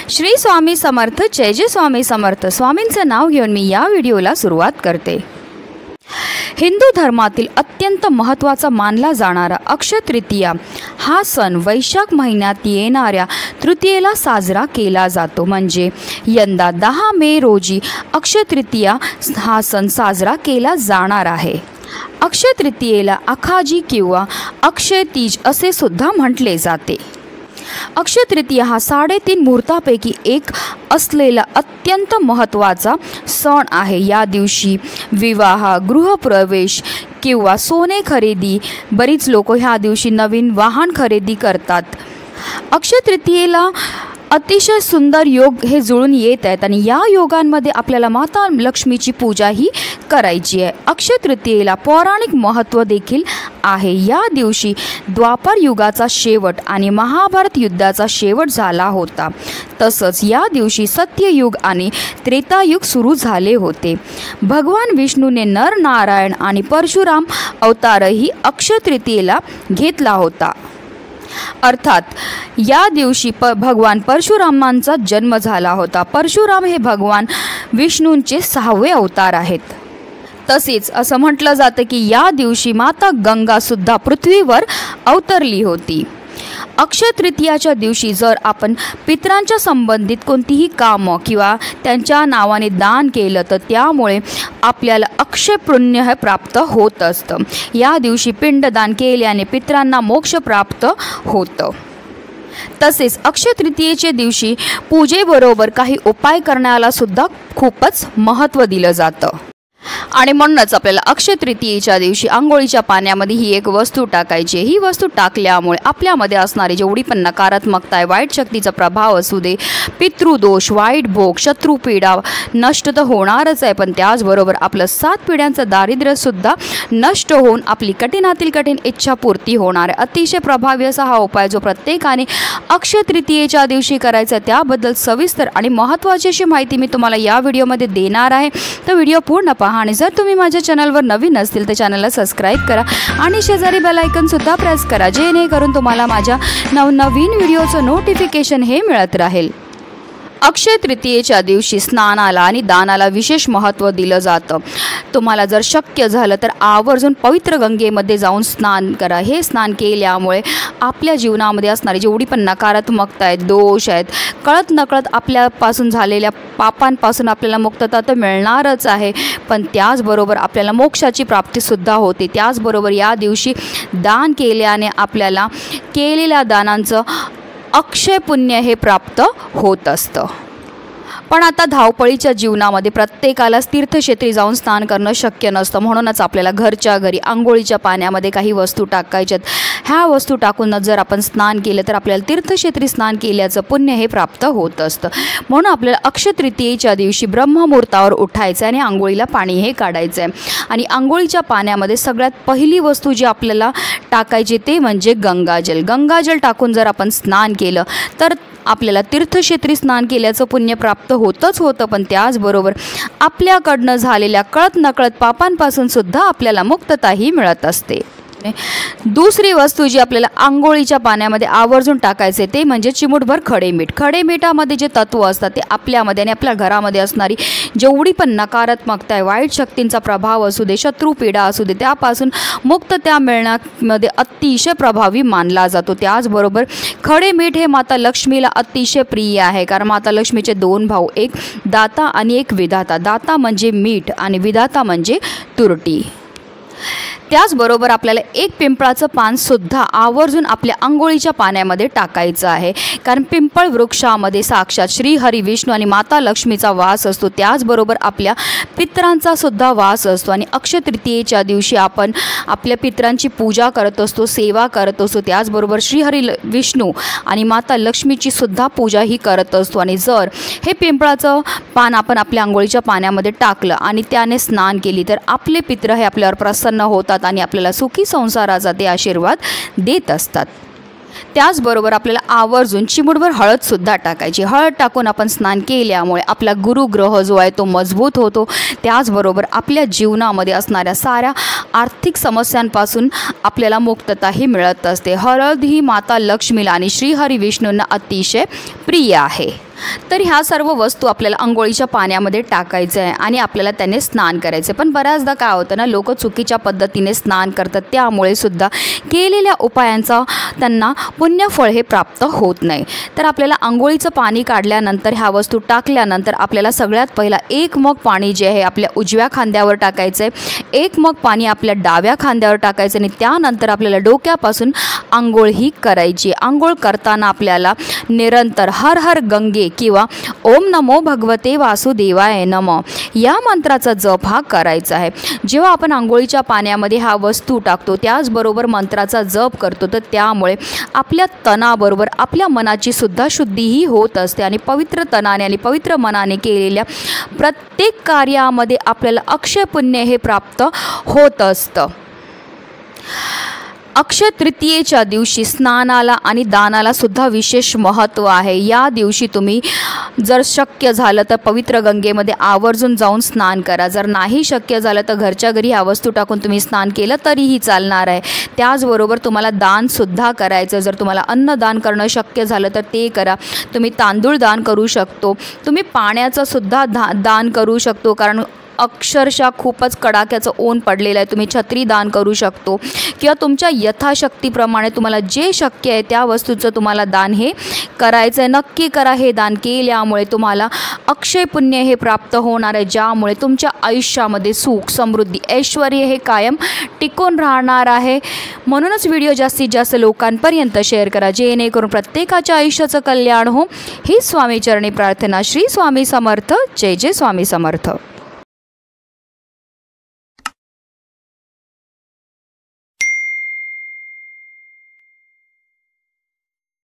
श्री स्वामी समर्थ, जय जय स्वामी समर्थ। स्वामींचं नाव घेऊन मी या व्हिडिओला सुरुवात करते। हिंदू धर्मातील अत्यंत महत्त्वाचा मानला जाणारा अक्षय तृतीया हा सण वैशाख महिन्यात येणाऱ्या तृतीयेला साजरा केला जातो। म्हणजे यंदा 10 मे रोजी अक्षय तृतीया हा सण साजरा केला जाणार आहे। अक्षय तृतीयेला आखाजी किंवा अक्षय तीज असे सुद्धा म्हटले जाते। अक्षय तृतीया हा 3.5 मुहूर्तापैकी एक असलेला अत्यंत महत्त्वाचा सण आहे। या दिवशी विवाह, गृहप्रवेश किंवा सोने खरेदी, बरीच लोक ह्या दिवशी नवीन वाहन खरेदी करतात। अक्षय तृतीयेला अतिशय सुंदर योग हे जुळून येत आहेत आणि या योगांमध्ये आपल्याला माता लक्ष्मीची पूजा ही करायची आहे। अक्षय तृतीयेला पौराणिक महत्त्व देखील आहे। या दिवशी द्वापर युगाचा शेवट आणि महाभारत युद्धाचा शेवट झाला होता। तसंच या दिवशी सत्ययुग आणि त्रेतायुग सुरू झाले होते। भगवान विष्णूने नर नारायण आणि परशुराम अवतारही अक्षय तृतीयेला घेतला होता। अर्थात या दिवशी भगवान परशुरामांचा जन्म झाला होता। परशुराम हे भगवान विष्णूंचे 6वे अवतार आहेत। तसेच असं म्हटलं जातं की या दिवशी माता गंगा सुद्धा पृथ्वीवर अवतरली होती। अक्षय तृतीयाच्या दिवशी जर आपण पितरांच्या संबंधित कोणतीही कामं किंवा त्यांच्या नावाने दान केलं तर त्यामुळे आपल्याला अक्षय पुण्य हे प्राप्त होत असतं। या दिवशी पिंडदान केल्याने पितरांना मोक्ष प्राप्त होतं। तसेच अक्षय तृतीयेच्या दिवशी पूजेबरोबर काही उपाय करण्याला सुद्धा खूपच महत्त्व दिलं जातं आणि म्हणूनच आपल्याला अक्षय तृतीयेच्या दिवशी आंघोळीच्या पाण्यामध्ये ही एक वस्तू टाकायची आहे। ही वस्तू टाकल्यामुळे आपल्यामध्ये असणारी जेवढी पण नकारात्मकता आहे, वाईट शक्तीचा प्रभाव असू दे, पितृदोष, वाईट भोग, शत्रुपीडा नष्ट तर होणारच आहे, पण त्याचबरोबर आपलं 7 पिढ्यांचं दारिद्र्यसुद्धा नष्ट होऊन आपली कठीणातील कठीण इच्छा पूर्ती होणार आहे। अतिशय प्रभावी असा हा उपाय जो प्रत्येकाने अक्षय तृतीयेच्या दिवशी करायचा, त्याबद्दल सविस्तर आणि महत्त्वाची अशी माहिती मी तुम्हाला या व्हिडिओमध्ये देणार आहे। तर व्हिडिओ पूर्ण पहा आणि जर तुम्ही माझ्या चॅनलवर नवीन असतील तर चॅनलला सबस्क्राईब करा आणि शेजारी बेल आयकॉन सुद्धा प्रेस करा, जेणेकरून तुम्हाला माझ्या नवनवीन व्हिडिओचं नोटिफिकेशन हे मिळत राहील। अक्षय तृतीयेच्या दिवशी स्नानाला आणि दानाला विशेष महत्त्व दिलं जातं। तुम्हाला जर शक्य झालं तर आवर्जून पवित्र गंगेमध्ये जाऊन स्नान करा। हे स्नान केल्यामुळे आपल्या जीवनामध्ये असणारी जेवढी पण नकारात्मकता आहेत, दोष आहेत, कळत नकळत आपल्यापासून झालेल्या पापांपासून आपल्याला मुक्तता तर मिळणारच आहे, पण त्याचबरोबर आपल्याला मोक्षाची प्राप्तीसुद्धा होते। त्याचबरोबर या दिवशी दान केल्याने आपल्याला केलेल्या दानांचं अक्षय पुण्य हे प्राप्त होत असतं। पण आता धावपळीच्या जीवनामध्ये प्रत्येकालाच तीर्थक्षेत्री जाऊन स्नान करणं शक्य नसतं। म्हणूनच आपल्याला घरच्या घरी आंघोळीच्या पाण्यामध्ये काही वस्तू टाकायच्यात। ह्या वस्तू टाकूनच जर आपण स्नान केलं तर आपल्याला तीर्थक्षेत्री स्नान केल्याचं पुण्य हे प्राप्त होत असतं। म्हणून आपल्याला अक्षय तृतीयेच्या दिवशी ब्रह्ममुहूर्तावर उठायचं आणि आंघोळीला पाणी हे काढायचं आहे। आणि आंघोळीच्या पाण्यामध्ये सगळ्यात पहिली वस्तू जी आपल्याला टाकायची ते म्हणजे गंगाजल। गंगाजल टाकून जर आपण स्नान केलं तर आपल्याला तीर्थक्षेत्री स्नान केल्याचं पुण्य प्राप्त होतच होतं, पण त्याचबरोबर आपल्याकडनं झालेल्या कळत नकळत पापांपासून सुद्धा आपल्याला मुक्तताही मिळत असते। दुसरी वस्तू जी आपल्याला आंघोळीच्या पाण्यामध्ये आवर्जून टाकायचे ते म्हणजे चिमूटभर खडे मीठ। खडे मिठामध्ये जे तत्व असतात ते आपल्यामध्ये आणि आपल्या घरामध्ये असणारी जेवढी पण नकारात्मकता आहे, वाईट शक्तींचा प्रभाव असू दे, शत्रुपीडा असू दे, त्यापासून मुक्तता मिळण्यामध्ये अतिशय प्रभावी मानला जातो। त्याचबरोबर खडे मीठ हे माता लक्ष्मीला अतिशय प्रिय आहे, कारण माता लक्ष्मीचे 2 भाऊ, एक दाता आणि एक विधाता। दाता म्हणजे मीठ आणि विधाता म्हणजे तुरटी। त्याचबरोबर आपल्याला एक पिंपळाचं पानसुद्धा आवर्जून आपल्या आंघोळीच्या पाण्यामध्ये टाकायचं आहे, कारण पिंपळ वृक्षामध्ये साक्षात श्री हरी विष्णू आणि माता लक्ष्मीचा वास असतो। त्याचबरोबर आपल्या पितरांचा सुद्धा वास असतो आणि अक्षय तृतीयेच्या दिवशी आपण आपल्या पितरांची पूजा करत असतो, सेवा करत असतो। त्याचबरोबर श्री हरी विष्णू आणि माता लक्ष्मीची सुद्धा पूजा ही करत असतो। आणि जर हे पिंपळाचं पान आपण आपल्या आंघोळीच्या पाण्यामध्ये टाकलं आणि त्याने स्नान केली तर आपले पित्र हे आपल्यावर प्रसन्न होतात आणि आपल्याला सुखी संसाराचा ते आशीर्वाद देत असतात। त्याचबरोबर आपल्याला आवर्जून चिमूटभर हळदसुद्धा टाकायची। हळद टाकून आपण स्नान केल्यामुळे आपला गुरुग्रह जो आहे तो मजबूत होतो। त्याचबरोबर आपल्या जीवनामध्ये असणाऱ्या साऱ्या आर्थिक समस्यांपासून आपल्याला मुक्तताही मिळत असते। हळद ही माता लक्ष्मीला आणि श्रीहरी विष्णूंना अतिशय प्रिय आहे। तर ह्या सर्व वस्तू आपल्याला अंघोळीच्या पाण्यामध्ये टाकायचं आहे आणि आपल्याला त्याने स्नान करायचं. पण बऱ्याचदा काय होतं ना, लोक चुकीच्या पद्धतीने स्नान करतात, त्यामुळे सुद्धा केलेल्या उपायांचा त्यांना पुण्यफळ हे प्राप्त होत नाही. तर आपल्याला अंघोळीचं पाणी काढल्यानंतर ह्या वस्तू टाकल्यानंतर आपल्याला सगळ्यात पहिला 1 मग पाणी जे आहे आपल्या उजव्या खांद्यावर टाकायचं आहे, 1 मग पाणी आपल्या डाव्या खांद्यावर टाकायचं आणि त्यानंतर आपल्याला डोक्यापासून आंघोळ ही करायची. आंघोळ करताना आपल्याला निरंतर हर हर गंगे किंवा ओम नमो भगवते वासुदेवाय नमः या मंत्राचा जप हा करायचा आहे. जेव्हा आपण आंघोळीच्या पाण्यामध्ये हा वस्तू टाकतो त्याचबरोबर मंत्राचा जप करतो, तर त्यामुळे आपल्या तनाबरोबर आपल्या मनाची सुद्धा शुद्धीही होत असते आणि पवित्र तनाने आणि पवित्र मनाने केलेल्या प्रत्येक कार्यामध्ये आपल्याला अक्षय पुण्य हे प्राप्त होत असतं. अक्षय तृतीयेच्या दिवशी स्नानाला आणि दानाला सुद्धा विशेष महत्त्व आहे. या दिवशी तुम्ही जर शक्य झालं तर पवित्र गंगेमध्ये आवर्जून जाऊन स्नान करा. जर नाही शक्य झालं तर घरच्या घरी ह्या वस्तू टाकून तुम्ही स्नान केलं तरीही चालणार आहे. त्याचबरोबर तुम्हाला दानसुद्धा करायचं. जर तुम्हाला अन्नदान करणं शक्य झालं तर ते करा. तुम्ही तांदूळ दान करू शकतो, तुम्ही पाण्याचं सुद्धा दान करू शकतो, कारण अक्षरशः खूपच कडाक्याचं ऊन पडलेलं आहे. तुम्ही छत्री दान करू शकतो किंवा तुमच्या यथाशक्तीप्रमाणे तुम्हाला जे शक्य आहे त्या वस्तूचं तुम्हाला दान हे करायचं आहे. नक्की करा. हे दान केल्यामुळे तुम्हाला अक्षय पुण्य हे प्राप्त होणार आहे, ज्यामुळे तुमच्या आयुष्यामध्ये सुख, समृद्धी, ऐश्वर हे कायम टिकून राहणार आहे. म्हणूनच व्हिडिओ जास्तीत जास्त लोकांपर्यंत शेअर करा, जेणेकरून प्रत्येकाच्या आयुष्याचं कल्याण हो. ही स्वामीचरणी प्रार्थना. श्री स्वामी समर्थ. जय जय स्वामी समर्थ.